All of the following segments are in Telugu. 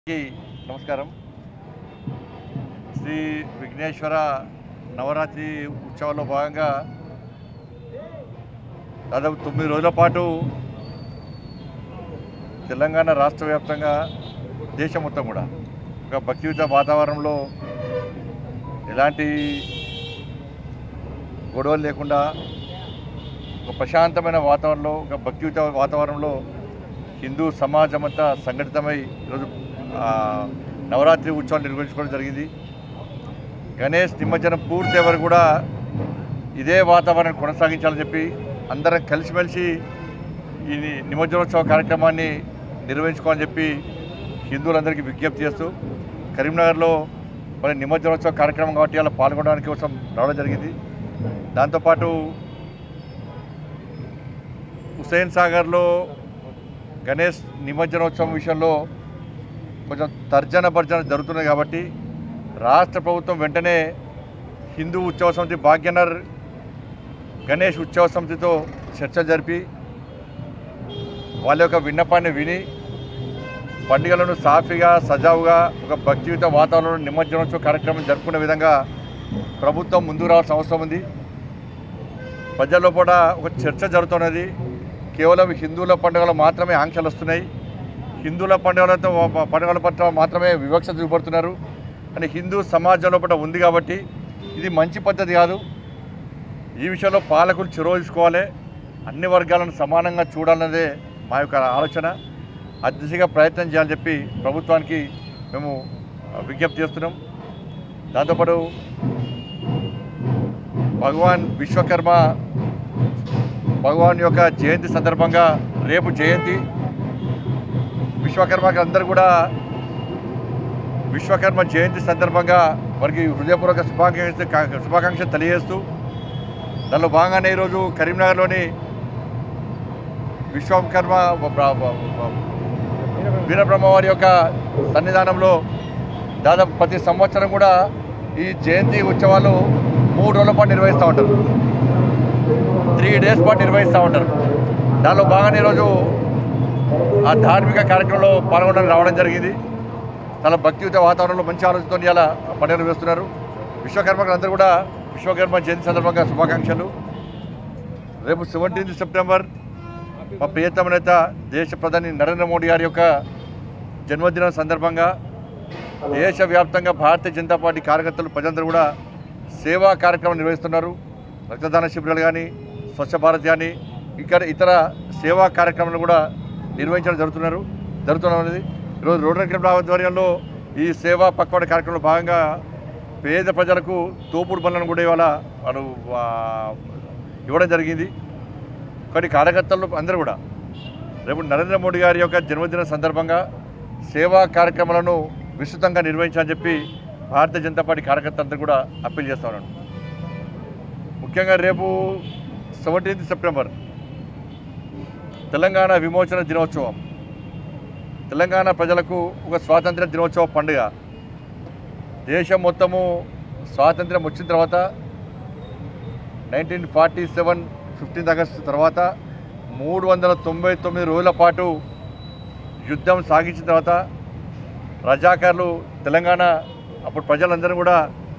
నమస్కారం. శ్రీ విఘ్నేశ్వర నవరాత్రి ఉత్సవాల్లో భాగంగా దాదాపు 9 రోజుల పాటు తెలంగాణ రాష్ట్ర వ్యాప్తంగా దేశం మొత్తం కూడా ఒక భక్తియుత వాతావరణంలో ఎలాంటి గొడవలు లేకుండా ఒక ప్రశాంతమైన వాతావరణంలో ఒక భక్తియుత వాతావరణంలో హిందూ సమాజం అంతా సంఘటితమై ఈరోజు నవరాత్రి ఉత్సవాలు నిర్వహించుకోవడం జరిగింది. గణేష్ నిమజ్జనం పూర్తి ఎవరు కూడా ఇదే వాతావరణం కొనసాగించాలని చెప్పి అందరం కలిసిమెలిసి ఈ నిమజ్జనోత్సవ కార్యక్రమాన్ని నిర్వహించుకోవాలని చెప్పి హిందువులందరికీ విజ్ఞప్తి చేస్తూ కరీంనగర్లో మరి నిమజ్జనోత్సవ కార్యక్రమం కాబట్టి అలా పాల్గొనడానికి కోసం రావడం జరిగింది. దాంతోపాటు హుస్సేన్ సాగర్లో గణేష్ నిమజ్జనోత్సవం విషయంలో కొంచెం తర్జన భర్జన జరుగుతున్నాయి కాబట్టి రాష్ట్ర ప్రభుత్వం వెంటనే హిందూ ఉత్సవ సమితి భాగ్యనగర్ గణేష్ ఉత్సవ సమితితో చర్చ జరిపి వాళ్ళ యొక్క విన్నపాన్ని విని పండుగలను సాఫీగా సజావుగా ఒక భక్తియుత వాతావరణంలో నిమజ్జనోత్సవ కార్యక్రమం జరుపుకునే విధంగా ప్రభుత్వం ముందుకు రావాల్సిన అవసరం ఉంది. ప్రజల్లో కూడా ఒక చర్చ జరుగుతున్నది. కేవలం హిందువుల పండుగలు మాత్రమే ఆంక్షలు వస్తున్నాయి, హిందువుల పండుగల పట్ల మాత్రమే వివక్షత చూపడుతున్నారు అని హిందూ సమాజంలో పట్ల ఉంది కాబట్టి ఇది మంచి పద్ధతి కాదు. ఈ విషయంలో పాలకులు చొరవ తీసుకోవాలి, అన్ని వర్గాలను సమానంగా చూడాలన్నదే మా యొక్క ఆలోచన. ఆ దిశగా ప్రయత్నం చేయాలని చెప్పి ప్రభుత్వానికి మేము విజ్ఞప్తి చేస్తున్నాం. దాంతోపాటు భగవాన్ యొక్క జయంతి సందర్భంగా రేపు జయంతి విశ్వకర్మకి అందరూ కూడా విశ్వకర్మ జయంతి సందర్భంగా వారికి హృదయపూర్వక శుభాకాంక్షలు తెలియజేస్తూ దానిలో భాగంగానే ఈరోజు కరీంనగర్లోని విశ్వకర్మ వీరబ్రహ్మవారి యొక్క సన్నిధానంలో దాదాపు ప్రతి సంవత్సరం కూడా ఈ జయంతి ఉత్సవాలు 3 రోజుల పాటు నిర్వహిస్తూ ఉంటారు, 3 డేస్ పాటు నిర్వహిస్తూ ఉంటారు. దానిలో భాగంగా ఈరోజు ఆ ధార్మిక కార్యక్రమంలో పాల్గొనడానికి రావడం జరిగింది. చాలా భక్తియుత వాతావరణంలో మంచి ఆలోచనతో ఇలా పండుగలు వేస్తున్నారు. విశ్వకర్మకు అందరూ కూడా విశ్వకర్మ జయంతి సందర్భంగా శుభాకాంక్షలు. రేపు 17 సెప్టెంబర్ మా ప్రియతమ నేత దేశ ప్రధాని నరేంద్ర మోడీ గారి యొక్క జన్మదినం సందర్భంగా దేశవ్యాప్తంగా భారతీయ జనతా పార్టీ కార్యకర్తలు ప్రజలందరూ కూడా సేవా కార్యక్రమం నిర్వహిస్తున్నారు. రక్తదాన శిబిరాలు కానీ, స్వచ్ఛ భారత్ కానీ, ఇతర సేవా కార్యక్రమాలు కూడా నిర్వహించడం జరుగుతున్నది. ఈరోజు రోటరీ క్లబ్ ఆధ్వర్యంలో ఈ సేవా పక్వాడ కార్యక్రమంలో భాగంగా పేద ప్రజలకు తోపుడు బండ్లను కూడా ఇవాళ వాళ్ళు ఇవ్వడం జరిగింది. కొన్ని కార్యకర్తలు అందరూ కూడా రేపు నరేంద్ర మోడీ గారి యొక్క జన్మదిన సందర్భంగా సేవా కార్యక్రమాలను విస్తృతంగా నిర్వహించాలని చెప్పి భారతీయ జనతా పార్టీ కార్యకర్తలందరూ కూడా అప్పీల్ చేస్తా ఉన్నాను. ముఖ్యంగా రేపు 17 సెప్టెంబర్ తెలంగాణ విమోచన దినోత్సవం, తెలంగాణ ప్రజలకు ఒక స్వాతంత్ర దినోత్సవ పండుగ. దేశం మొత్తము స్వాతంత్ర్యం వచ్చిన తర్వాత 1947 15 ఆగస్టు తర్వాత 399 రోజుల పాటు యుద్ధం సాగించిన తర్వాత రజాకార్లు తెలంగాణ అప్పుడు ప్రజలందరూ కూడా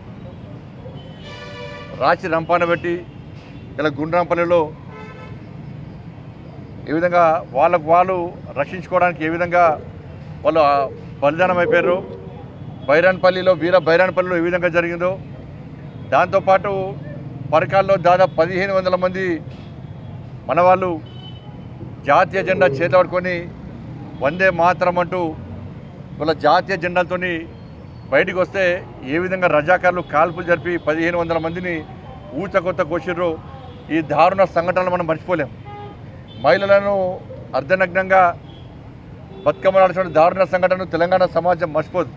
రాచి రంపాన పెట్టి ఇలా గుండ్రాంపల్లిలో ఏ విధంగా వాళ్ళకు వాళ్ళు రక్షించుకోవడానికి ఏ విధంగా వాళ్ళు బలిదానం అయిపోయారు, బైరాన్పల్లిలో బైరాన్పల్లిలో ఏ విధంగా జరిగిందో, దాంతోపాటు పరకాల్లో దాదాపు 1500 మంది మన వాళ్ళు జాతీయ జెండా చేతపట్టుకొని వందే మాతరం అంటూ వాళ్ళ జాతీయ జెండాలతో బయటికి వస్తే ఏ విధంగా రజాకారులు కాల్పులు జరిపి 1500 మందిని ఊచకొత్త కోసిర్రు. ఈ దారుణ సంఘటనలు మనం మర్చిపోలేం. మహిళలను అర్ధనగ్నంగా బతుకమ్మ నడిచిన దారుణ సంఘటనను తెలంగాణ సమాజం మర్చిపోదు.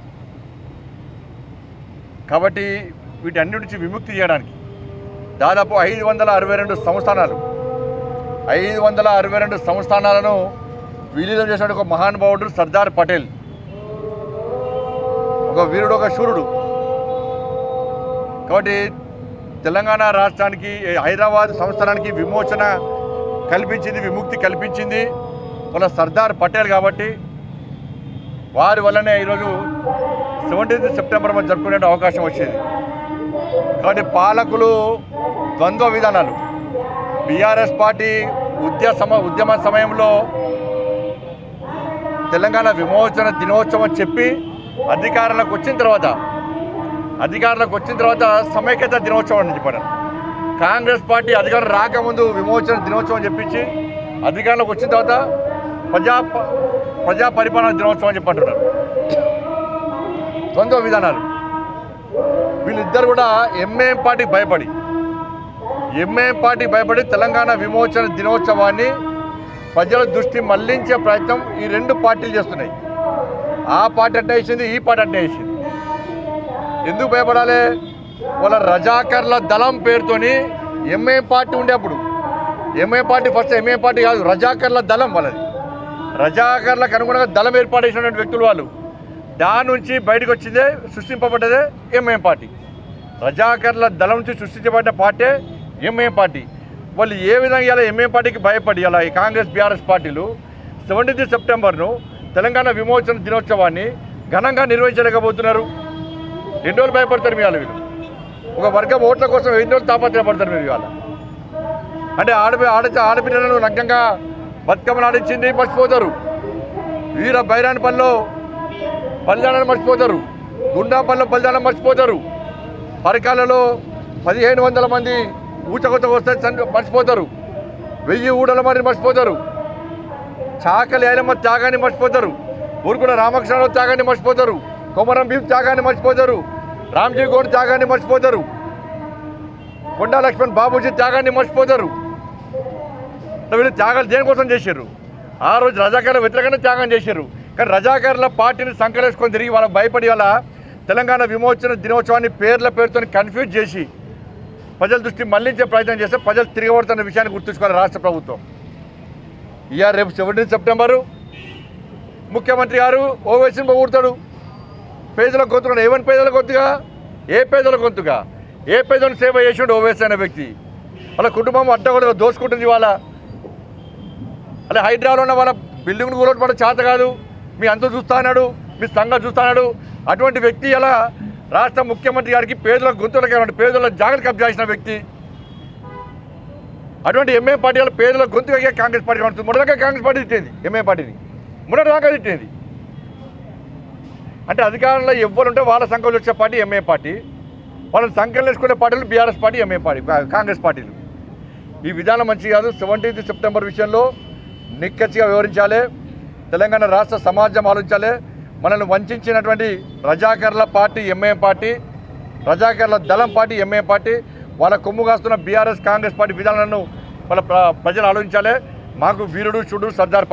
కాబట్టి వీటన్నిటి నుంచి విముక్తి చేయడానికి దాదాపు 562 సంస్థానాలను విలీనం చేసిన ఒక మహానుభావుడు సర్దార్ పటేల్. ఒక వీరుడు, ఒక శూరుడు. కాబట్టి తెలంగాణ రాష్ట్రానికి, హైదరాబాద్ సంస్థానానికి విమోచన కల్పించింది, విముక్తి కల్పించింది వాళ్ళ సర్దార్ పటేల్ కాబట్టి వారి వల్లనే ఈరోజు 17th సెప్టెంబర్ మనం జరుపుకునే అవకాశం వచ్చేది. కాబట్టి పాలకులు ద్వంద్వ విధానాలు. బీఆర్ఎస్ పార్టీ ఉద్యమ సమయంలో తెలంగాణ విమోచన దినోత్సవం చెప్పి అధికారంలోకి వచ్చిన తర్వాత సమైక్యత దినోత్సవం అని చెప్పారు. కాంగ్రెస్ పార్టీ అధికారం రాకముందు విమోచన దినోత్సవం చెప్పించి అధికారంలోకి వచ్చిన తర్వాత ప్రజా పరిపాలన దినోత్సవం అని చెప్పంటున్నారు. ద్వంద్వ విధానాలు. వీళ్ళిద్దరు కూడా ఎంఐఎం పార్టీకి భయపడి తెలంగాణ విమోచన దినోత్సవాన్ని ప్రజల దృష్టి మళ్లించే ప్రయత్నం ఈ రెండు పార్టీలు చేస్తున్నాయి. ఆ పార్టీ అంటే వేసింది, ఈ పార్టీ అంటే వేసింది. ఎందుకు భయపడాలి? వాళ్ళ రజాకర్ల దళం పేరుతోని ఎంఐఎం పార్టీ ఉండేప్పుడు MIM party first MIM party కాదు, రజాకర్ల దళం వాళ్ళది. రజాకర్లకు అనుగుణంగా దళం ఏర్పాటు చేసినటువంటి వ్యక్తులు వాళ్ళు. దాని నుంచి బయటకు వచ్చిందే సృష్టింపబడ్డదే ఎంఐఎం పార్టీ. రజాకర్ల దళం నుంచి సృష్టించబడ్డ పార్టీ ఎంఐఎం పార్టీ. వాళ్ళు ఏ విధంగా ఇలా ఎంఐఎం పార్టీకి భయపడి ఇలా ఈ కాంగ్రెస్ బీఆర్ఎస్ పార్టీలు 17th సెప్టెంబర్ను తెలంగాణ విమోచన దినోత్సవాన్ని ఘనంగా నిర్వహించలేకపోతున్నారు. 2 రోజులు భయపడతారు మీ వాళ్ళు. వీళ్ళు ఒక వర్గం ఓట్ల కోసం 2 రోజులు తాపత్రయపడతారు మీరు ఇవాళ. అంటే ఆడపిల్లలను నగ్నంగా బతుకమ్మలు ఆడించింది మర్చిపోతారు. వీర బైరానిపల్లిలో బలిదానాన్ని మర్చిపోతారు. గుండాపల్లిలో బలిదానం మర్చిపోతారు. పరికాలలో 1500 మంది ఊచకొత్త వస్తే మర్చిపోతారు. 1000 ఊడల మంది మర్చిపోతారు. చాకలి ఐలమ్మ త్యాగాన్ని మర్చిపోతారు. ఊరుకున్న రామకృష్ణరావు త్యాగాన్ని మర్చిపోతారు. కొమరం భీం త్యాగాన్ని మర్చిపోతారు. రామ్జీ గౌడ్ త్యాగాన్ని మర్చిపోతారు. కొండా లక్ష్మణ్ బాబూజీ త్యాగాన్ని మర్చిపోతారు. వీళ్ళు త్యాగాలు దేనికోసం చేశారు? ఆ రోజు రజాకారుల వ్యతిరేకంగా త్యాగం చేశారు. కానీ రజాకారుల పార్టీని సంకలేసుకొని తిరిగి వాళ్ళ భయపడి వాళ్ళ తెలంగాణ విమోచన దినోత్సవాన్ని పేరుతో కన్ఫ్యూజ్ చేసి ప్రజల దృష్టి మళ్లించే ప్రయత్నం చేస్తే ప్రజలు తిరగబడుతున్న విషయాన్ని గుర్తుంచుకోవాలి రాష్ట్ర ప్రభుత్వం. రేపు 17th సెప్టెంబరు ముఖ్యమంత్రి గారు ఓవైసీని పొగుడతాడు. పేదల గొంతుగా ఏమని పేదల గొంతుగా? ఏ పేదల గొంతుగా? ఏ పేదలను సేవ చేసిండు ఓవైసీ అనే వ్యక్తి? వాళ్ళ కుటుంబం అడ్డగోలుగా దోసుకుంటుంది వాళ్ళ. అలా హైదరాబాద్లో ఉన్న వాళ్ళ బిల్డింగ్ను కూలగొట్టడం చేత కాదు, మీ అంత చూస్తా అన్నాడు, మీ సంగతి చూస్తా అన్నాడు. అటువంటి వ్యక్తి అలా రాష్ట్ర ముఖ్యమంత్రి గారికి పేదల గొంతులకి పేదల జాగ్రత్త కబ్జా చేసిన వ్యక్తి. అటువంటి ఎంఐఎం పార్టీ వల్ల పేదల గొంతుగా కాంగ్రెస్ పార్టీ ఉంటుంది. మొదటగా కాంగ్రెస్ పార్టీ తిట్టేది ఎంఐఎం పార్టీని, మొదటిదాకా తిట్టేది. అంటే అధికారంలో ఎవ్వరు ఉంటే వాళ్ళ సంఖ్యలు వచ్చే పార్టీ ఎంఐఎం పార్టీ, వాళ్ళని సంఖ్యలు వేసుకునే పార్టీలు BRS party, MIM party, Congress పార్టీలు. ఈ విధానం మంచి కాదు. 17th సెప్టెంబర్ విషయంలో నిక్కచ్చిగా వివరించాలి. తెలంగాణ రాష్ట్ర సమాజం ఆలోచించాలి. మనల్ని వంచినటువంటి రజాకర్ల పార్టీ ఎంఐఎం పార్టీ, రజాకర్ల దళం పార్టీ ఎంఐఎం పార్టీ, వాళ్ళ కొమ్ము కాస్తున్న బీఆర్ఎస్ కాంగ్రెస్ పార్టీ విధానాలను వాళ్ళ ప్రజలు ఆలోచించాలి. మాకు వీరుడు చూడు సర్దార్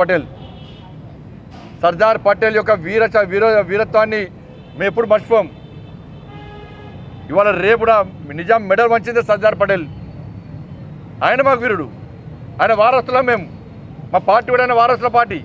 పటేల్ యొక్క వీరత్వాన్ని మేము ఎప్పుడు మర్చిపోం. ఇవాళ రేపు కూడా నిజాం మెడల్ వంచిందే సర్దార్ పటేల్. ఆయన మాకు వీరుడు, ఆయన వారసులం. మేము మా పార్టీ కూడా ఆయన వారసుల పార్టీ.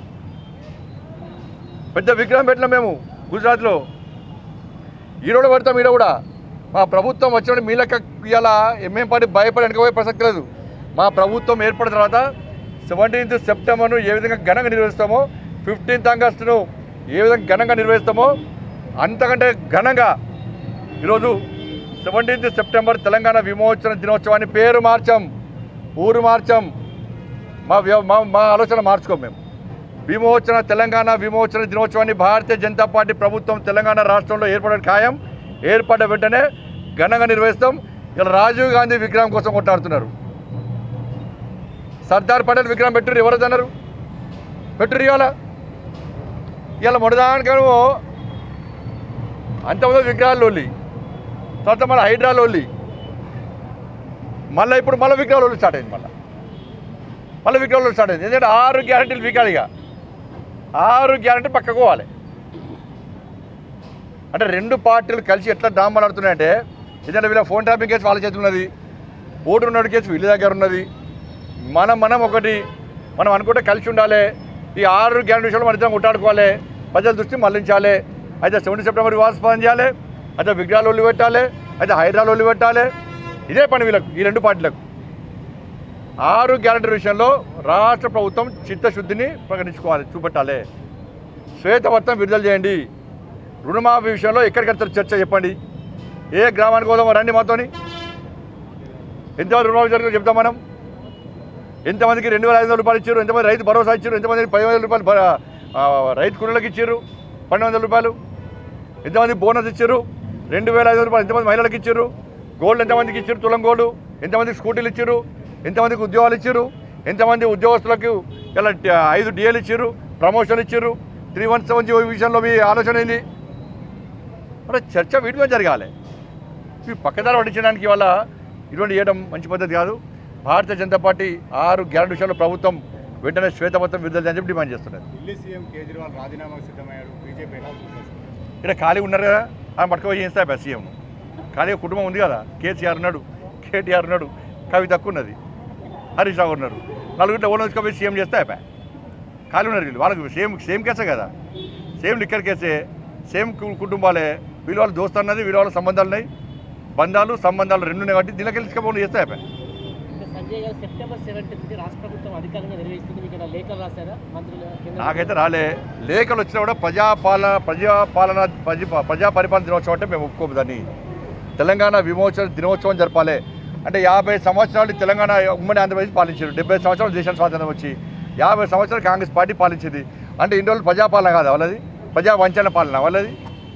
పెద్ద విగ్రహం పెట్టినాం మేము గుజరాత్లో. ఈరోజు పెడతాం. ఈడ కూడా మా ప్రభుత్వం వచ్చిన మీ లెక్క ఇవాళ ఎంఐఎం పార్టీ భయపడి వెనకపోయే ప్రసక్తి లేదు. మా ప్రభుత్వం ఏర్పడిన తర్వాత 17th సెప్టెంబర్ను ఏ విధంగా ఘనంగా నిర్వహిస్తామో, 15th ఆగస్టును ఏ విధంగా ఘనంగా నిర్వహిస్తామో అంతకంటే ఘనంగా ఈరోజు 17th సెప్టెంబర్ తెలంగాణ విమోచన దినోత్సవాన్ని పేరు మార్చాం, ఊరు మార్చాం. మా ఆలోచన మార్చుకోం. మేము తెలంగాణ విమోచన దినోత్సవాన్ని భారతీయ జనతా పార్టీ ప్రభుత్వం తెలంగాణ రాష్ట్రంలో ఏర్పడడం ఖాయం. ఏర్పడ్డ వెంటనే ఘనంగా నిర్వహిస్తాం. ఇలా రాజీవ్ గాంధీ విగ్రహం కోసం కొట్లాడుతున్నారు. సర్దార్ పటేల్ విగ్రహం పెట్టుర్రు, ఎవరదన్నారు? పెట్టుర్రు. ఇలా మొదదానికేమో అంతమంది విగ్రహాలు లోలి, తర్వాత మళ్ళీ హైడ్రాలో మళ్ళీ ఇప్పుడు విగ్రహాలు స్టార్ట్ అయింది. మళ్ళీ విగ్రహాలు స్టార్ట్ అయింది. ఎందుకంటే 6 గ్యారెంటీలు వీకాలి. 6 గ్యారెంటీ పక్కకు పోవాలి. అంటే 2 పార్టీలు కలిసి ఎట్లా డ్రామాలు ఆడుతున్నాయంటే, ఎందుకంటే వీళ్ళ ఫోన్ ట్యాపింగ్ కేసు వాళ్ళ చేతులు ఉన్నది, ఓటు ఉన్నాడు కేసు వీళ్ళ దగ్గర ఉన్నది. మనం ఒకటి మనం అనుకుంటే కలిసి ఉండాలి. ఈ 6 గ్యారెంటీ విషయంలో మన ఇద్దరం కొట్టాడుకోవాలి, ప్రజల దృష్టి మళ్లించాలి. అయితే 17 సెప్టెంబర్ వివాదాస్పదం చేయాలి, అయితే విగ్రహాలు ఒళ్ళు పెట్టాలి, అయితే హైడ్రాలు ఒళ్ళు పెట్టాలి. ఇదే పని వీళ్ళకు, ఈ 2 పార్టీలకు. 6 గ్యారెంటీ విషయంలో రాష్ట్ర ప్రభుత్వం చిత్తశుద్ధిని ప్రకటించుకోవాలి, చూపెట్టాలి. శ్వేతపత్రం విడుదల చేయండి. రుణమాఫీ విషయంలో ఎక్కడికెళ్తారు చర్చ చెప్పండి. ఏ గ్రామానికి పోదామో రండి మాతోని. ఎంతమంది రుణమాఫీ జరుగుతుందో చెప్తాం మనం. ఎంతమందికి 2,500 రూపాయలు ఇచ్చారు, ఎంతమంది రైతు భరోసా ఇచ్చారు, ఎంతమందికి 10,000 రూపాయలు రైతు కూలీలకు ఇచ్చారు, 1,200 రూపాయలు, ఎంతమంది బోనస్ ఇచ్చారు, 2,500 రూపాయలు ఎంతమంది మహిళలకు ఇచ్చారు, గోల్డ్ ఎంతమందికి ఇచ్చారు, తులం గోల్డ్ ఎంతమందికి స్కూటీలు ఇచ్చారు, ఎంతమందికి ఉద్యోగాలు ఇచ్చారు, ఎంతమంది ఉద్యోగస్తులకు ఇలా 5 డిఏలు ఇచ్చారు, ప్రమోషన్ ఇచ్చారు, 317 విషయంలో మీ ఆలోచన ఏంది? మరి చర్చ వీటి మీద జరగాలి. మీ పక్కదారి పట్టించడానికి వల్ల ఇటువంటి చేయడం మంచి పద్ధతి కాదు. భారతీయ జనతా పార్టీ 6 గ్యారెంటీ విషయంలో ప్రభుత్వం వెంటనే శ్వేతపత్రం విడుదల చేయాలని చెప్పి డిమాండ్ చేస్తున్నది. ఢిల్లీ సీఎం కేజ్రీవాల్ రాజీనామాకు సిద్ధమయ్యారు. బీజేపీ ఇక్కడ ఖాళీ ఉన్నారు కదా, ఆయన పట్టుకుపోయి చేస్తాయి సీఎం. ఖాళీ కుటుంబం ఉంది కదా, కేసీఆర్ ఉన్నాడు, కేటీఆర్ ఉన్నాడు, కవిత ఉన్నది, హరీష్ రావు ఉన్నారు. 4 ఓన్ వచ్చుకోపోయి సీఎం చేస్తే అయిపోయి ఖాళీ ఉన్నారు. వీళ్ళు వాళ్ళకి సేమ్ కేసే కదా, సేమ్ లిక్కర్ కేసే, సేమ్ కుటుంబాలే. వీళ్ళ వాళ్ళు దోస్తు అన్నది, వీళ్ళ వాళ్ళ సంబంధాలు ఉన్నాయి, బంధాలు సంబంధాలు 2 ఉన్నాయి కాబట్టి దీనికి తీసుకపోయి చేస్తే అయిపోయి. సంజయ్ గారు సెప్టెంబర్ 17 రాష్ట్ర ప్రభుత్వం అధికారంగా నిర్వహిస్తుంది. మీకు లేఖలు రాశారా మంత్రులు? నాకైతే రాలే. లేఖలు వచ్చినా కూడా ప్రజా పరిపాలన దినోత్సవం అంటే మేము ఒప్పుకోము. దాన్ని తెలంగాణ విమోచన దినోత్సవం జరపాలి. అంటే 50 సంవత్సరాలు తెలంగాణ ఉమ్మడి ఆంధ్రప్రదేశ్ పాలించారు. 70 సంవత్సరాలు దేశం స్వాతంత్రం వచ్చి 50 సంవత్సరాలు కాంగ్రెస్ పార్టీ పాలించింది. అంటే ఇన్ని రోజులు ప్రజాపాలన కాదు వాళ్ళది, ప్రజా వంచన పాలన వాళ్ళది.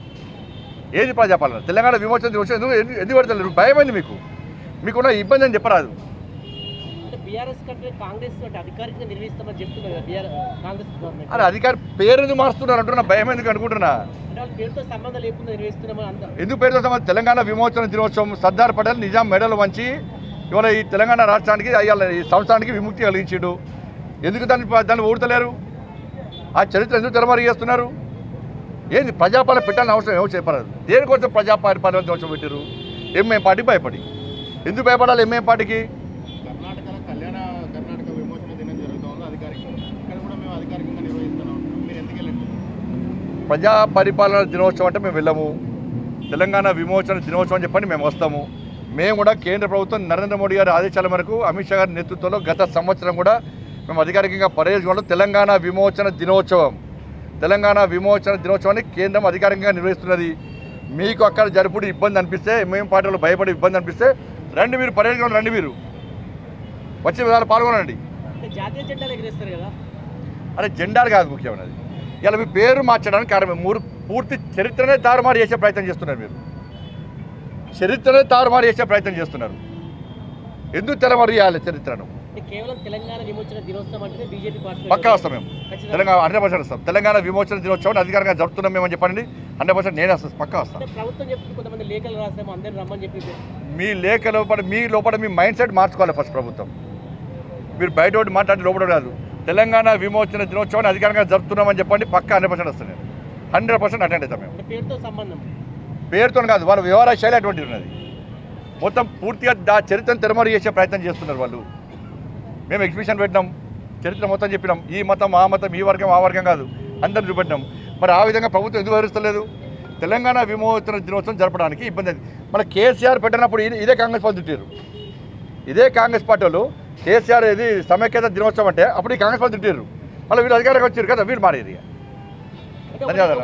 ఏది ప్రజాపాలన? తెలంగాణ విమోచన దినోత్సవం ఎందుకు పెడతలేరు? భయమైంది మీకున్న ఇబ్బంది అని చెప్పరాదు. బీఆర్ఎస్ కంటే కాంగ్రెస్ అధికారికంగా నిర్వహిస్తామని చెప్తున్నారు కాంగ్రెస్ గవర్నమెంట్. అరే అధికారి పేరు ఎందుకు మారుస్తున్నారు అంటున్నా, భయం ఎందుకు అనుకుంటున్నా? పేరుతో సంబంధం లేకుండా నిర్వహిస్తున్నామని ఎందుకు పేరుతో సంబంధం? తెలంగాణ విమోచన దినోత్సవం సర్దార్ పటేల్ నిజాం మెడలు వంచి ఇవాళ ఈ తెలంగాణ రాష్ట్రానికి ఈ సంవత్సరానికి విముక్తి కలిగించాడు. ఎందుకు దాన్ని ఊడతలేరు? ఆ చరిత్ర ఎందుకు తెరమరి చేస్తున్నారు? ఏంది ప్రజాపాలన పెట్టాలని అవసరం ఏమో చెప్పరాదు. దేనికోసం ప్రజాపాలన దినోత్సవం పెట్టారు? ఎంఐఎం పార్టీ భయపడి. ఎందుకు భయపడాలి ఎంఐఎం పార్టీకి? కర్ణాటకలో కర్ణాటక విమోచన దినం జరుగుతుంది అధికారికంగా. ఇక్కడ కూడా మేము అధికారికంగా నిర్వహిస్తున్నాం. మీరు ఎందుకు వెళ్ళండి? ప్రజా పరిపాలన దినోత్సవం అంటే మేము వెళ్ళము. తెలంగాణ విమోచన దినోత్సవం అని చెప్పండి మేము వస్తాము. మేము కూడా కేంద్ర ప్రభుత్వం నరేంద్ర మోడీ గారి ఆదేశాల మేరకు అమిత్ షా గారి నేతృత్వంలో గత సంవత్సరం కూడా మేము అధికారికంగా పర్యవేక్షణలో తెలంగాణ విమోచన దినోత్సవాన్ని కేంద్రం అధికారికంగా నిర్వహిస్తున్నది. మీకు అక్కడ జరుపుడు ఇబ్బంది అనిపిస్తే, మేము పార్టీలో భయపడి ఇబ్బంది అనిపిస్తే రండి, మీరు పర్యవేక్షణ రండి, మీరు వచ్చే విధాలు పాల్గొనండి. జాతీయ జెండాలు ఎగరేస్తారు కదా? అరే జెండాలు కాదు ముఖ్యమైనది. ఇలా మీ పేరు మార్చడానికి కారణం పూర్తి చరిత్రనే తారుమారు చేసే ప్రయత్నం చేస్తున్నారు. మీరు చరిత్రనే తారుమారు చేసే ప్రయత్నం చేస్తున్నారు. ఎందుకు తెలమరు చేయాలి చరిత్రను? కేవలం తెలంగాణ విమోచన దినోత్సవం అంటే బీజేపీ పార్టీ పక్కా వస్తాం మేము. తెలంగాణ 100% వస్తాం. తెలంగాణ విమోచన దినోత్సవాన్ని అధికారంగా జరుపుతున్నాం మేము అని చెప్పండి. 100% నేనే వస్తాను, పక్కా వస్తాను. ప్రభుత్వం చెప్తుంది కొంతమంది లేఖలు రాసాము అందరిని రమ్మని చెప్పి. మీ లేఖ లోపల మీ మైండ్ సెట్ మార్చుకోవాలి ఫస్ట్ ప్రభుత్వం. మీరు బయట ఒకటి మాట్లాడి లోపల కాదు. తెలంగాణ విమోచన దినోత్సవాన్ని అధికారంగా జరుపుతున్నామని చెప్పండి, పక్కా 100% వస్తాను నేను. 100% అటెండ్ అవుతాం మేము. పేరుతో సంబంధం? పేరుతో కాదు, వాళ్ళ వ్యవహార శైలి అటువంటిది ఉన్నది. మొత్తం పూర్తిగా చరిత్రను తెరమరు చేసే ప్రయత్నం చేస్తున్నారు వాళ్ళు. మేము ఎగ్జిబిషన్ పెట్టినాం, చరిత్ర మొత్తం చెప్పినాం. ఈ మతం ఆ మతం, ఈ వర్గం ఆ వర్గం కాదు, అందరిని చూపెట్టినాం. మరి ఆ విధంగా ప్రభుత్వం ఎందుకు వ్యవహరిస్తలేదు? తెలంగాణ విమోచన దినోత్సవం జరపడానికి ఇబ్బంది. మన కేసీఆర్ పెట్టినప్పుడు ఇదే కాంగ్రెస్ పార్టీ తిట్టారు. ఇదే కాంగ్రెస్ పార్టీ వాళ్ళు కేసీఆర్ ఇది సమైక్యత దినోత్సవం అంటే అప్పుడు ఈ కాంగ్రెస్ పార్టీ తిట్టారు. మళ్ళీ వీళ్ళు అధికారంగా వచ్చారు కదా, వీళ్ళు మారేది. ధన్యవాదాలు.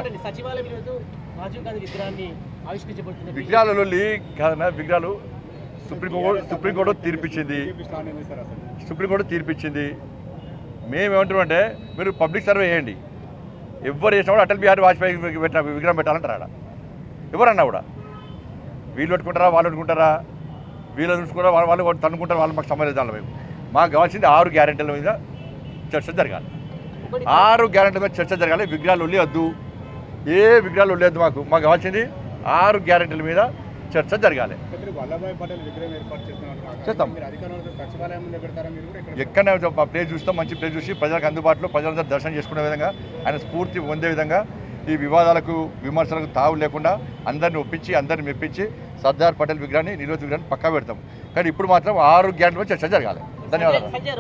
విగ్రహాలలో కాదన్నా, విగ్రహాలు సుప్రీంకోర్టు తీర్పిచ్చింది. మేమేమంటామంటే మీరు పబ్లిక్ సర్వే చేయండి. ఎవరు చేసినా కూడా అటల్ బిహారీ వాజ్పేయి పెట్టిన విగ్రహం పెట్టాలంటారా? ఎవరన్నా కూడా వీళ్ళు పెట్టుకుంటారా, వాళ్ళు పెట్టుకుంటారా, వీళ్ళు చూసుకుంటారా, వాళ్ళు తనుకుంటారు, వాళ్ళు మాకు సంబంధించిన దానిలో మాకు కావాల్సింది 6 గ్యారెంటీల మీద చర్చ జరగాలి. 6 గ్యారెంటీల మీద చర్చ జరగాలి. విగ్రహాలు వద్దు, ఏ విగ్రహాలు వద్దు. మాకు కావాల్సింది 6 గ్యారెంటీల మీద చర్చ జరగాలి. చేస్తాం. ఎక్కడైనా ప్లేస్ చూస్తాం, మంచి ప్లేస్ చూసి ప్రజలకు అందుబాటులో ప్రజలందరూ దర్శనం చేసుకునే విధంగా, ఆయన స్ఫూర్తి పొందే విధంగా, ఈ వివాదాలకు విమర్శలకు తావు లేకుండా అందరిని ఒప్పించి అందరిని మెప్పించి సర్దార్ పటేల్ విగ్రహాన్ని, నిరోధ విగ్రహాన్ని పక్కా పెడతాం. కానీ ఇప్పుడు మాత్రం 6 గ్యారెంటీల మీద చర్చ జరగాలి. ధన్యవాదాలు.